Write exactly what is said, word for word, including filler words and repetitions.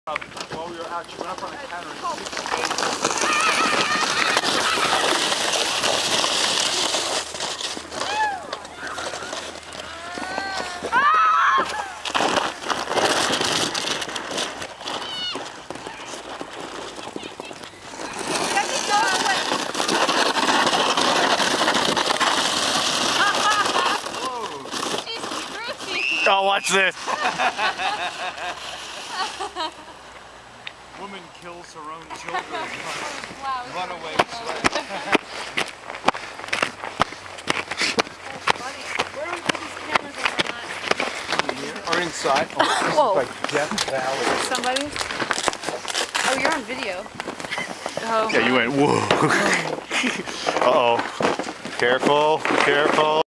Uh, while we were out, she went up on the counter and oh, watch this. Woman kills her own children. Wow. Runaway sled. Where do we put these cameras on that? Or inside. Oh, this Whoa. is like Death Valley. Somebody? Oh, you're on video. Oh. Yeah, you went, whoa. Uh-oh. Careful, careful.